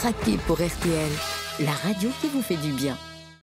craquez pour RTL, la radio qui vous fait du bien.